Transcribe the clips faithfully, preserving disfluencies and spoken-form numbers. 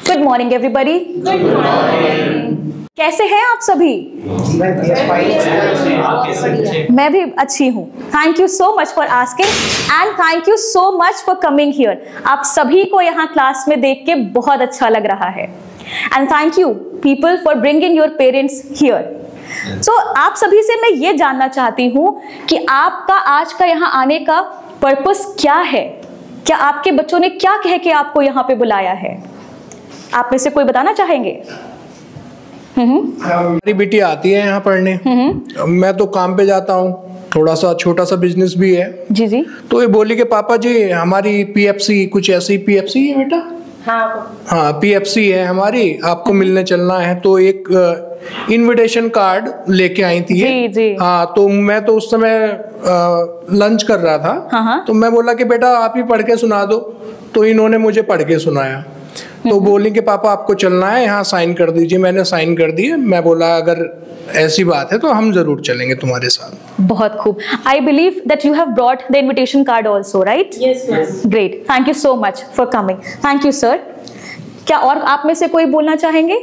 Good morning everybody. Good morning. कैसे हैं आप सभी? मैं भी अच्छी हूँ। Thank you so much for asking and thank you so much for coming here. आप सभी को यहाँ क्लास में देख के बहुत अच्छा लग रहा है and thank you people for bringing your parents here. So आप सभी से मैं ये जानना चाहती हूँ कि आपका आज का यहाँ आने का पर्पस क्या है? क्या आपके बच्चों ने क्या कह के आपको यहाँ पे बुलाया है? आप में से कोई बताना चाहेंगे? मेरी बेटी आती है यहाँ पढ़ने, मैं तो काम पे जाता हूँ, थोड़ा सा छोटा सा बिजनेस भी है। जी जी। तो ये बोली कि पापा जी हमारी पीएफसी कुछ ऐसी पीएफसी है बेटा? हाँ हाँ पीएफसी है हमारी, आपको मिलने चलना है। तो एक इनविटेशन कार्ड लेके आई थी। जी जी। हाँ तो मैं तो उस समय लंच कर रहा था। हाँ हाँ। तो मैं बोला कि बेटा आप ही पढ़ के सुना दो, तो इन्होंने मुझे पढ़ के सुनाया। तो बोली कि पापा आपको चलना है, यहाँ साइन कर दीजिए। मैंने साइन कर दिए। मैं बोला अगर ऐसी बात है तो हम जरूर चलेंगे तुम्हारे साथ। बहुत खूब। I believe that you have brought the invitation card also, right? Yes ma'am. Great, thank you so much for coming. Thank you sir. क्या और आप में से कोई बोलना चाहेंगे?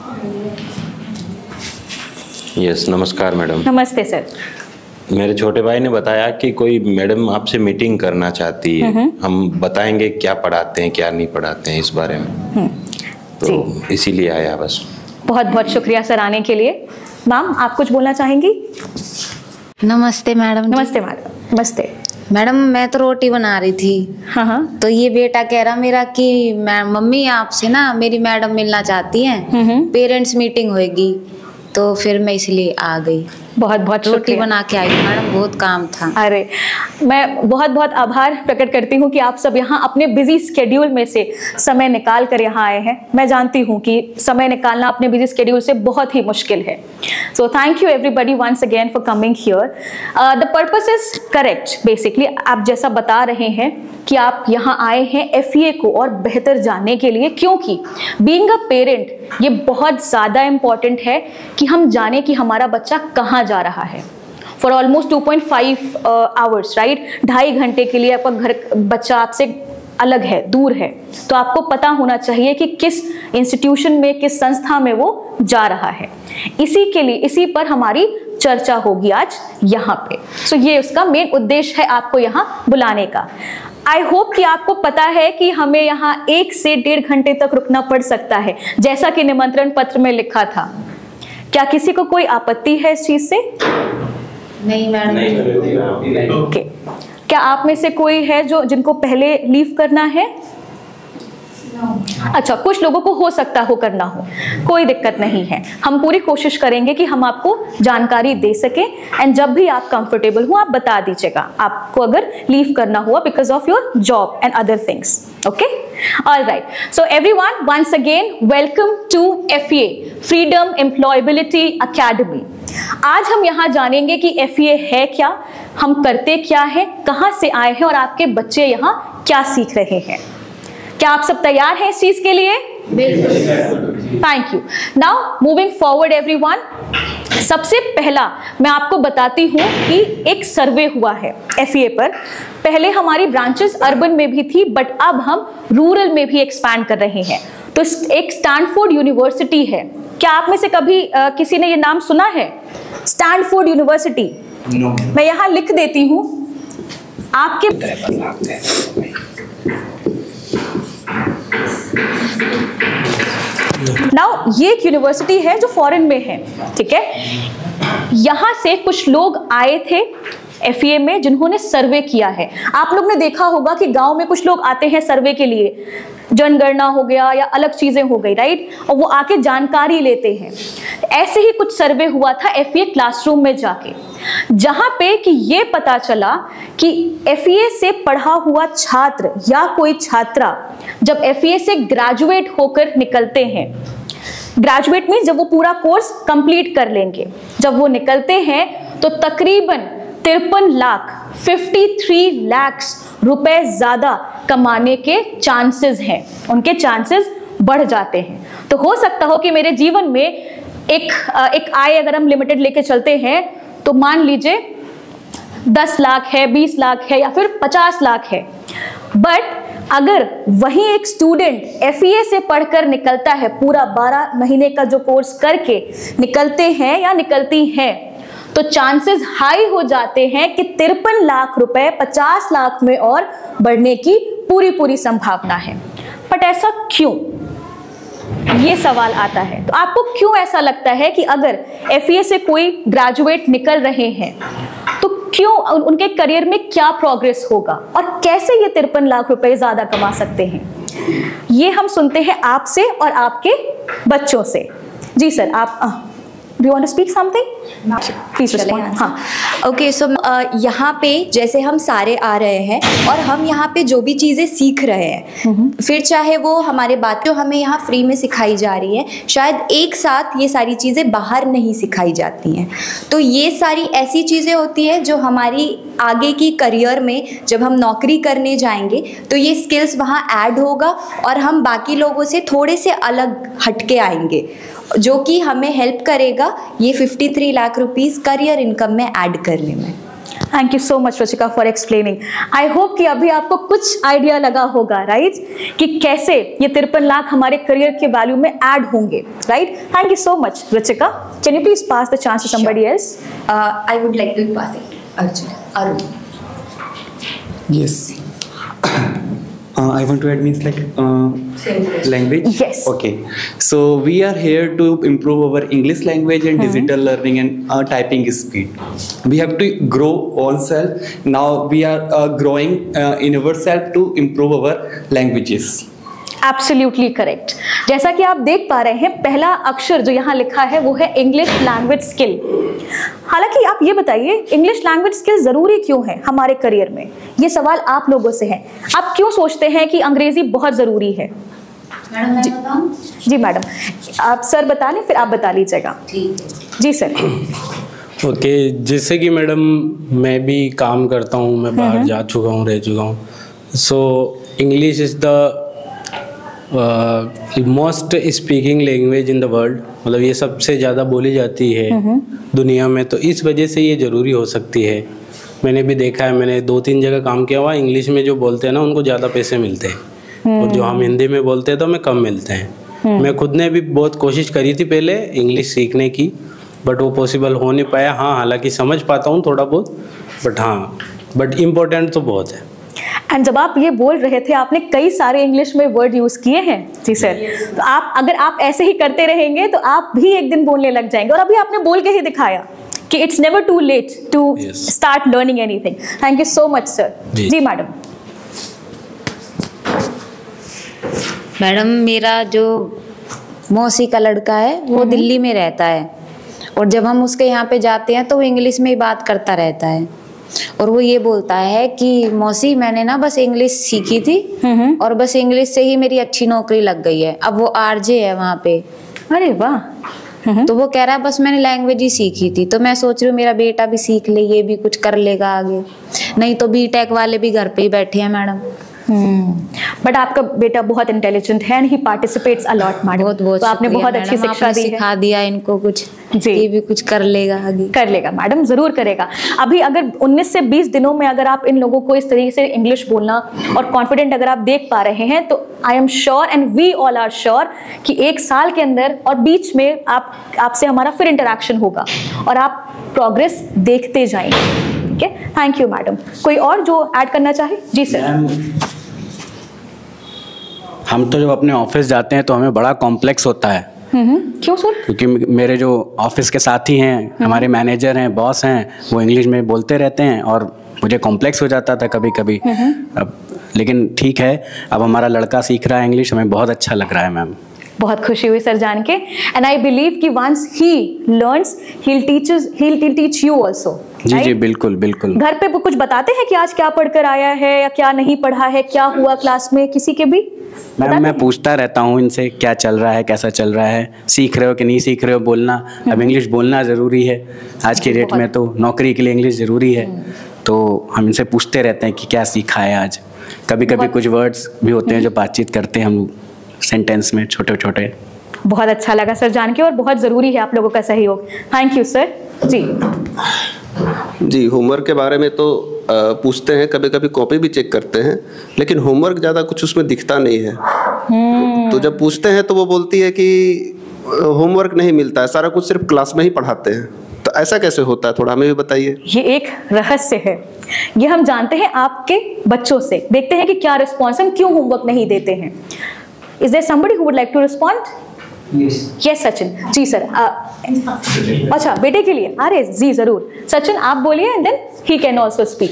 यस yes, नमस्कार मैडम। नमस्ते सर। मेरे छोटे भाई ने बताया कि कोई मैडम आपसे मीटिंग करना चाहती है। हम बताएंगे क्या पढ़ाते हैं क्या नहीं पढ़ाते हैं इस बारे में, तो इसीलिए आया बस। बहुत बहुत शुक्रिया सर आने के लिए। मैम आप कुछ बोलना चाहेंगी? नमस्ते मैडम। नमस्ते मैडम। नमस्ते मैडम। मैं तो रोटी बना रही थी। हाँ हाँ। तो ये बेटा कह रहा मेरा कि मैं मम्मी आपसे ना मेरी मैडम मिलना चाहती हैं, पेरेंट्स मीटिंग होगी, तो फिर मैं इसलिए आ गई। बहुत बहुत रोटी बना के आई मैडम, बहुत काम था। अरे मैं बहुत बहुत आभार प्रकट करती हूँ कि आप सब यहाँ अपने बिजी स्केड्यूल में से समय निकाल कर यहाँ आए हैं। मैं जानती हूँ कि समय निकालना अपने बिजी स्केड्यूल से बहुत ही मुश्किल है। So thank you everybody once again for coming here. The purpose is correct. Basically आप जैसा बता रहे हैं कि आप यहाँ आए हैं एफ ई ए को और बेहतर जानने के लिए, क्योंकि बीइंग अ पेरेंट ये बहुत ज़्यादा इम्पॉर्टेंट है कि हम जाने कि हमारा बच्चा कहाँ जा रहा है। For almost two point five hours, right? ढाई घंटे के लिए आपका घर बच्चा आपसे अलग है, दूर है, तो आपको पता होना चाहिए कि किस इंस्टीट्यूशन में, किस संस्था में वो जा रहा है। इसी के लिए, इसी पर हमारी चर्चा होगी आज यहाँ पे। सो so, ये उसका मेन उद्देश्य है आपको यहाँ बुलाने का। आई होप कि आपको पता है कि हमें यहाँ एक से डेढ़ घंटे तक रुकना पड़ सकता है, जैसा कि निमंत्रण पत्र में लिखा था। क्या किसी को कोई आपत्ति है इस चीज से? नहीं मैडम। ओके। क्या आप में से कोई है जो जिनको पहले लीव करना है? अच्छा, कुछ लोगों को हो सकता हो करना हो, कोई दिक्कत नहीं है। हम पूरी कोशिश करेंगे कि हम आपको जानकारी दे सके एंड जब भी आप कंफर्टेबल हो आप बता दीजिएगा आपको अगर लीव करना हुआ because of your job and other things. Okay, all right. So everyone, once again welcome to F E A, freedom employability academy. आज हम यहाँ जानेंगे कि एफ ई ए है क्या, हम करते क्या है, कहाँ से आए हैं और आपके बच्चे यहाँ क्या सीख रहे हैं। क्या आप सब तैयार हैं इस चीज के लिए? बिल्कुल। Thank you. Now moving forward everyone, सबसे पहला मैं आपको बताती हूँ कि एक सर्वे हुआ है एफ ई ए पर। पहले हमारी ब्रांचेस अर्बन में भी थी, बट अब हम रूरल में भी एक्सपैंड कर रहे हैं। तो एक स्टैनफोर्ड यूनिवर्सिटी है। क्या आप में से कभी आ, किसी ने ये नाम सुना है? Stanford university. no. मैं यहाँ लिख देती हूँ आपके। नाउ ये एक यूनिवर्सिटी है जो फॉरेन में है, ठीक है? यहाँ से कुछ लोग आए थे एफ ई ए में जिन्होंने सर्वे किया है। आप लोग ने देखा होगा कि गांव में कुछ लोग आते हैं सर्वे के लिए, जनगणना हो गया या अलग चीजें हो गई, राइट? और वो आके जानकारी लेते हैं। ऐसे ही कुछ सर्वे हुआ था एफ ई ए क्लासरूम में जाके, जहां पे कि ये पता चला कि एफ ई ए से पढ़ा हुआ छात्र या कोई छात्रा जब एफ ई ए से ग्रेजुएट होकर निकलते हैं, ग्रेजुएट मीन्स जब वो पूरा कोर्स कंप्लीट कर लेंगे, जब वो निकलते हैं तो तकरीबन तिरपन लाख तिरेपन लाख रुपए ज्यादा कमाने के चांसेस हैं, उनके चांसेस बढ़ जाते हैं। तो हो सकता हो कि मेरे जीवन में एक एक आय अगर हम लिमिटेड लेके चलते हैं तो मान लीजिए दस लाख है, बीस लाख है या फिर पचास लाख है, बट अगर वही एक स्टूडेंट एफ ई ए से पढ़कर निकलता है, पूरा बारह महीने का जो कोर्स करके निकलते हैं या निकलती हैं, तो चांसेस हाई हो जाते हैं कि तिरपन लाख रुपए पचास लाख में और बढ़ने की पूरी पूरी संभावना है। बट ऐसा क्यों, ये सवाल आता है। तो आपको क्यों ऐसा लगता है कि अगर एफ ई ए से कोई ग्रेजुएट निकल रहे हैं तो क्यों उनके करियर में क्या प्रोग्रेस होगा और कैसे ये तिरपन लाख रुपए ज्यादा कमा सकते हैं, ये हम सुनते हैं आपसे और आपके बच्चों से। जी सर, आप Do you want to speak something? Please respond. हाँ, ओके सो यहाँ पे जैसे हम सारे आ रहे हैं और हम यहाँ पे जो भी चीज़ें सीख रहे हैं, फिर चाहे वो हमारे बात जो हमें यहाँ फ्री में सिखाई जा रही है, शायद एक साथ ये सारी चीज़ें बाहर नहीं सिखाई जाती हैं। तो ये सारी ऐसी चीज़ें होती है जो हमारी आगे की करियर में जब हम नौकरी करने जाएंगे तो ये स्किल्स वहाँ ऐड होगा और हम बाकी लोगों से थोड़े से अलग हटके आएंगे, जो कि हमें हेल्प करेगा ये तिरेपन लाख रुपीस करियर इनकम में ऐड करने में। Thank you so much Rachika for explaining. I hope कि अभी आपको कुछ आइडिया लगा होगा, राइट right? कि कैसे ये तिरपन लाख हमारे करियर के वैल्यू में ऐड होंगे, right. Thank you so much Rachika. Can you please pass the chance to somebody else? I would like to pass it Arjun Arun. Yes, Uh, I want to add means like uh, language. Yes. Okay. So we are here to improve our English language and mm-hmm. digital learning and uh, typing speed. We have to grow ourselves. Now we are uh, growing uh, in ourselves to improve our languages. Absolutely correct. जैसा कि आप देख पा रहे हैं, पहला अक्षर जो यहाँ लिखा है वो है इंग्लिश लैंग्वेज स्किल। हालांकि आप ये बताइए, इंग्लिश लैंग्वेज स्किल जरूरी क्यों है हमारे करियर में? ये सवाल आप लोगों से है। आप क्यों सोचते हैं कि अंग्रेजी बहुत जरूरी है? मैडम जी, जी मैडम, आप सर बता लें फिर आप बता लीजिएगा। जी सर। ओके okay, जैसे कि मैडम मैं भी काम करता हूँ, मैं बाहर जा चुका हूँ, रह चुका हूँ। So English is the most speaking language in the world, मतलब ये सबसे ज़्यादा बोली जाती है दुनिया में, तो इस वजह से ये ज़रूरी हो सकती है। मैंने भी देखा है, मैंने दो तीन जगह काम किया हुआ, इंग्लिश में जो बोलते हैं ना उनको ज़्यादा पैसे मिलते हैं और जो हम हिंदी में बोलते हैं तो हमें कम मिलते हैं। मैं खुद ने भी बहुत कोशिश करी थी पहले इंग्लिश सीखने की, बट वो पॉसिबल हो नहीं पाया। हाँ, हालांकि समझ पाता हूँ थोड़ा बहुत, बट हाँ बट इम्पोर्टेंट तो बहुत है। एंड जब आप ये बोल रहे थे, आपने कई सारे इंग्लिश में वर्ड यूज किए हैं। जी सर। तो आप अगर आप ऐसे ही करते रहेंगे तो आप भी एक दिन बोलने लग जाएंगे, और अभी आपने बोल के ही दिखाया कि it's never too late to start learning anything. Thank you so much sir. जी मैडम। मैडम, मेरा जो मौसी का लड़का है वो दिल्ली में रहता है, और जब हम उसके यहाँ पे जाते हैं तो वो इंग्लिश में ही बात करता रहता है, और वो ये बोलता है कि मौसी मैंने ना बस इंग्लिश सीखी थी और बस इंग्लिश से ही मेरी अच्छी नौकरी लग गई है। अब वो आरजे है वहाँ पे। अरे वाह। तो वो कह रहा है बस मैंने लैंग्वेज ही सीखी थी। तो मैं सोच रही हूँ मेरा बेटा भी सीख ले, ये भी कुछ कर लेगा आगे, नहीं तो बीटेक वाले भी घर पे ही बैठे हैं मैडम। बट आपका बेटा बहुत इंटेलिजेंट है and he participates a lot madam. बहुत बहुत तो आपने बहुत अच्छी शिक्षा दी है, सिखा दिया इनको कुछ, जी ये भी कुछ कर लेगा आगे। कर लेगा मैडम, जरूर करेगा। अभी अगर उन्नीस से बीस दिनों में अगर आप इन लोगों को इस तरीके से इंग्लिश बोलना और कॉन्फिडेंट अगर आप देख पा रहे हैं, तो I am sure and we all are sure कि एक साल के अंदर और बीच में आप आपसे हमारा फिर इंटरेक्शन होगा और आप प्रोग्रेस देखते जाएंगे। ठीक है, थैंक यू मैडम। कोई और जो ऐड करना चाहे? जी सर। हम तो जब अपने ऑफिस जाते हैं तो हमें बड़ा कॉम्प्लेक्स होता है। क्यों सर? क्योंकि मेरे जो ऑफिस के साथी हैं, हमारे मैनेजर हैं, बॉस हैं, वो इंग्लिश में बोलते रहते हैं और मुझे कॉम्प्लेक्स हो जाता था कभी कभी। अब लेकिन ठीक है, अब हमारा लड़का सीख रहा है इंग्लिश, हमें बहुत अच्छा लग रहा है मैम। बहुत खुशी हुई सर जान के। एंड आई बिलीव कि once he learns he will teaches he will teach you also. जी जी बिल्कुल बिल्कुल। घर पे कुछ बताते हैं कि आज क्या पढ़कर आया है या क्या नहीं पढ़ा है, क्या हुआ क्लास में, किसी के भी? मैम मैं पूछता रहता हूँ इनसे क्या चल रहा है, कैसा चल रहा है, सीख रहे हो कि नहीं सीख रहे हो बोलना। अब इंग्लिश बोलना ज़रूरी है आज की डेट में, तो नौकरी के लिए इंग्लिश ज़रूरी है, तो हम इनसे पूछते रहते हैं कि क्या सीखा है आज। कभी कभी कुछ वर्ड्स भी होते हैं जो बातचीत करते हैं हम सेंटेंस में, छोटे छोटे। बहुत अच्छा लगा सर जान के, और बहुत ज़रूरी है आप लोगों का सहयोग। Thank you sir. जी जी होमवर्क के बारे में तो पूछते हैं, कभी कभी कॉपी भी चेक करते हैं, लेकिन होमवर्क ज़्यादा कुछ उसमें दिखता नहीं है। तो, तो जब पूछते हैं तो वो बोलती है कि होमवर्क नहीं मिलता है, सारा कुछ सिर्फ क्लास में ही पढ़ाते हैं। तो ऐसा कैसे होता है, थोड़ा हमें भी बताइए। ये एक रहस्य है, ये हम जानते हैं आपके बच्चों से, देखते हैं कि क्या रिस्पॉन्स, हम क्यों होमवर्क नहीं देते हैं। Is there somebody who would like to respond? Yes Sachin ji sir. अच्छा बेटे के लिए, अरे जी जरूर सचिन आप बोलिए and then he can also speak.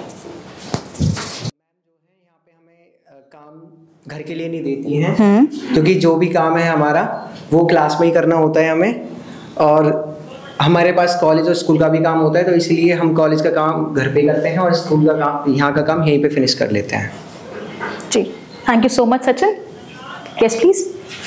घर के लिए नहीं देती हैं, क्योंकि जो भी काम है हमारा वो क्लास में ही करना होता है हमें, और हमारे पास कॉलेज और स्कूल का भी काम होता है, तो इसलिए हम कॉलेज का काम घर पे करते हैं और स्कूल का काम, यहाँ का काम यहीं पे फिनिश कर लेते हैं। जी thank you so much Sachin. Yes please.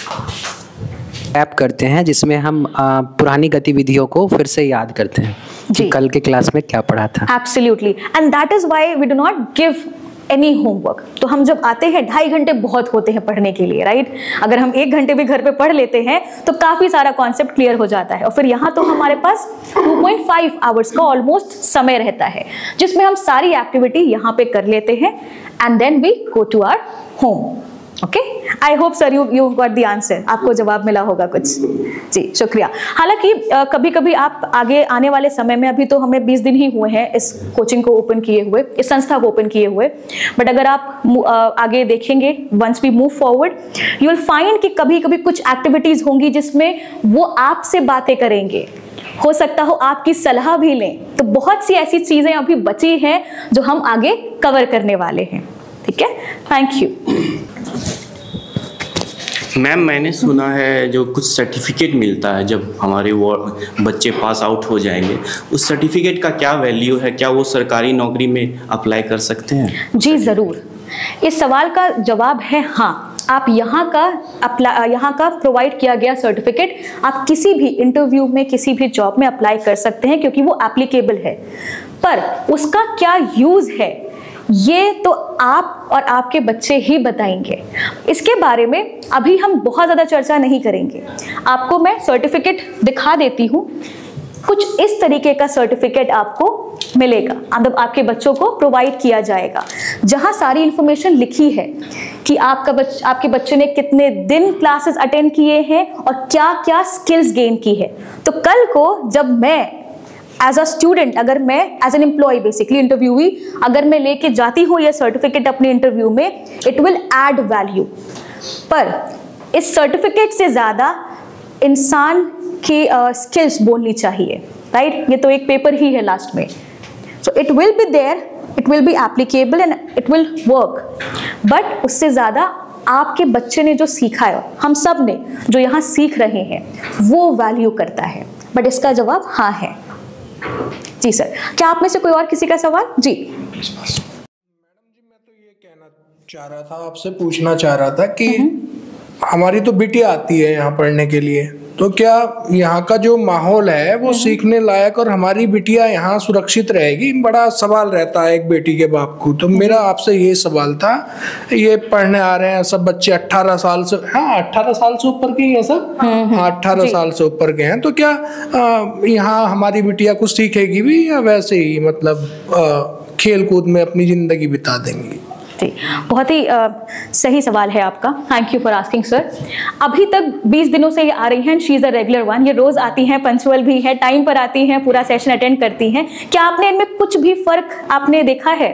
App करते हैं जिसमें हम आ, पुरानी गतिविधियों को फिर से याद करते हैं कि कल के क्लास में क्या पढ़ा था। Absolutely, and that is why we do not give any homework. तो हम जब आते हैं ढाई घंटे बहुत होते हैं पढ़ने के लिए, राइट? अगर हम एक घंटे भी घर पे पढ़ लेते हैं तो काफी सारा कॉन्सेप्ट क्लियर हो जाता है, और फिर यहाँ तो हमारे पास टू पॉइंट फाइव आवर्स का ऑलमोस्ट समय रहता है जिसमें हम सारी एक्टिविटी यहाँ पे कर लेते हैं and then we go to our home. Okay, I hope sir you you got the answer, आपको जवाब मिला होगा कुछ। जी शुक्रिया। हालांकि कभी कभी आप आगे आने वाले समय में, अभी तो हमें बीस दिन ही हुए हैं इस कोचिंग को ओपन किए हुए, इस संस्था को ओपन किए हुए, बट अगर आप आगे देखेंगे, once we move forward you will find कि कभी कभी कुछ एक्टिविटीज होंगी जिसमें वो आपसे बातें करेंगे, हो सकता हो आपकी सलाह भी लें। तो बहुत सी ऐसी चीजें अभी बची हैं जो हम आगे कवर करने वाले हैं। ठीक है, थैंक यू। मैम मैंने सुना है जो कुछ सर्टिफिकेट मिलता है जब हमारे वो बच्चे पास आउट हो जाएंगे, उस सर्टिफिकेट का क्या वैल्यू है? क्या वो सरकारी नौकरी में अप्लाई कर सकते हैं? जी ज़रूर। इस सवाल का जवाब है हाँ। आप यहाँ का अप्लाई यहाँ का प्रोवाइड किया गया सर्टिफिकेट आप किसी भी इंटरव्यू में, किसी भी जॉब में अप्लाई कर सकते हैं, क्योंकि वो एप्लीकेबल है। पर उसका क्या यूज़ है ये तो आप और आपके बच्चे ही बताएंगे। इसके बारे में अभी हम बहुत ज़्यादा चर्चा नहीं करेंगे। आपको मैं सर्टिफिकेट दिखा देती हूँ। कुछ इस तरीके का सर्टिफिकेट आपको मिलेगा, मतलब आपके बच्चों को प्रोवाइड किया जाएगा, जहाँ सारी इंफॉर्मेशन लिखी है कि आपका बच, आपके बच्चे ने कितने दिन क्लासेस अटेंड किए हैं और क्या क्या स्किल्स गेन की है। तो कल को जब मैं एज अ स्टूडेंट, अगर मैं as an employ basically interviewee, अगर मैं लेके जाती हूँ ये सर्टिफिकेट अपने इंटरव्यू में, इट विल एड वैल्यू। पर इस सर्टिफिकेट से ज़्यादा इंसान की स्किल्स uh, बोलनी चाहिए, राइट right? ये तो एक पेपर ही है लास्ट में। So it will be there, it will be applicable and it will work, but उससे ज़्यादा आपके बच्चे ने जो सीखा है, हम सब ने जो यहाँ सीख रहे हैं, वो वैल्यू करता है। बट इसका जवाब हाँ है। जी सर, क्या आप में से कोई और किसी का सवाल? जी मैडम जी, मैं तो ये कहना चाह रहा था, आपसे पूछना चाह रहा था कि हमारी तो बिटिया आती है यहाँ पढ़ने के लिए, तो क्या यहाँ का जो माहौल है वो सीखने लायक और हमारी बिटिया यहाँ सुरक्षित रहेगी? बड़ा सवाल रहता है एक बेटी के बाप को। तो मेरा आपसे ये सवाल था, ये पढ़ने आ रहे हैं सब बच्चे अट्ठारह साल से, हाँ अट्ठारह साल से ऊपर के ही है सब, हाँ अट्ठारह साल से ऊपर के हैं, तो क्या यहाँ हमारी बिटिया कुछ सीखेगी भी या वैसे ही मतलब खेल कूद में अपनी जिंदगी बिता देंगी? जी, बहुत ही आ, सही सवाल है आपका। Thank you for asking sir. अभी तक बीस दिनों से ये आ रही हैं, she is a regular one. ये रोज़ आती हैं, पंक्चुअल भी है, टाइम पर आती हैं, पूरा सेशन अटेंड करती हैं। क्या आपने इनमें कुछ भी फर्क आपने देखा है?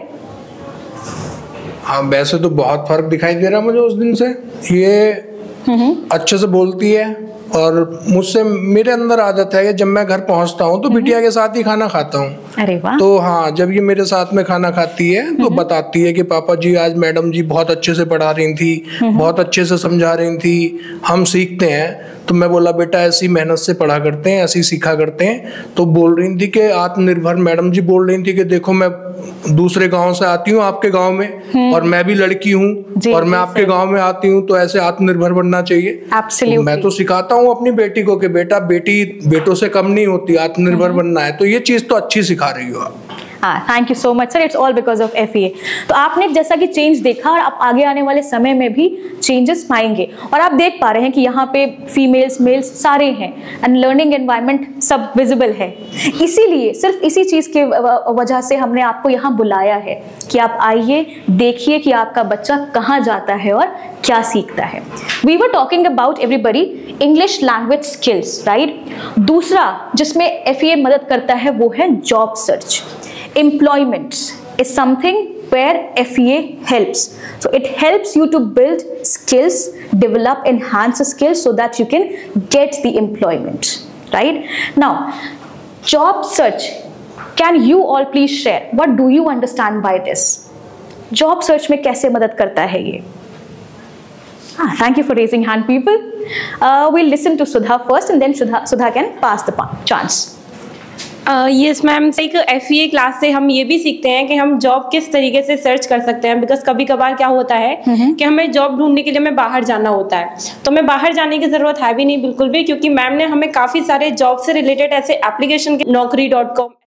हाँ, वैसे तो बहुत फर्क दिखाई दे रहा मुझे उस दिन से। ये अच्छे से बोलती है और मुझसे, मेरे अंदर आदत है कि जब मैं घर पहुंचता हूं तो बिटिया के साथ ही खाना खाता हूं। अरे वाह। तो हाँ, जब ये मेरे साथ में खाना खाती है तो बताती है कि पापा जी आज मैडम जी बहुत अच्छे से पढ़ा रही थी, बहुत अच्छे से समझा रही थी, हम सीखते हैं। तो मैं बोला बेटा ऐसी मेहनत से पढ़ा करते हैं, ऐसी सीखा करते हैं। तो बोल रही थी कि आत्मनिर्भर, मैडम जी बोल रही थी कि देखो मैं दूसरे गांव से आती हूँ आपके गांव में, और मैं भी लड़की हूँ और मैं आपके गांव में आती हूँ, तो ऐसे आत्मनिर्भर बनना चाहिए। तो मैं तो सिखाता हूँ अपनी बेटी को कि बेटा बेटी बेटों से कम नहीं होती, आत्मनिर्भर बनना है। तो ये चीज तो अच्छी सिखा रही हो आप। हाँ, thank you so much sir, it's all because of F E A. तो आपने जैसा कि चेंज देखा और आप आगे आने वाले समय में भी चेंजेस पाएंगे, और आप देख पा रहे हैं कि यहाँ पे फीमेल्स मेल्स सारे हैं एंड लर्निंग एनवायरनमेंट सब विजिबल है। इसीलिए सिर्फ इसी चीज के वजह से हमने आपको यहाँ बुलाया है कि आप आइए, देखिए कि आपका बच्चा कहाँ जाता है और क्या सीखता है। We were talking about everybody English language skills, right. दूसरा जिसमें एफ ई ए मदद करता है वो है job search. Employment is something where F E A helps. So it helps you to build skills, develop, enhance skills so that you can get the employment, right? Now, job search. Can you all please share? What do you understand by this? Job search में कैसे मदद करता है ये? Ah, thank you for raising hand, people. Uh, we'll listen to Sudha first, and then Sudha, Sudha can pass the chance. Yes ma'am, एक F E A class से हम ये भी सीखते हैं कि हम जॉब किस तरीके से सर्च कर सकते हैं। बिकॉज कभी कभार क्या होता है कि हमें जॉब ढूंढने के लिए हमें बाहर जाना होता है, तो हमें बाहर जाने की ज़रूरत है भी नहीं बिल्कुल भी, क्योंकि मैम ने हमें काफ़ी सारे जॉब से रिलेटेड ऐसे एप्लीकेशन के नौकरी डॉट कॉम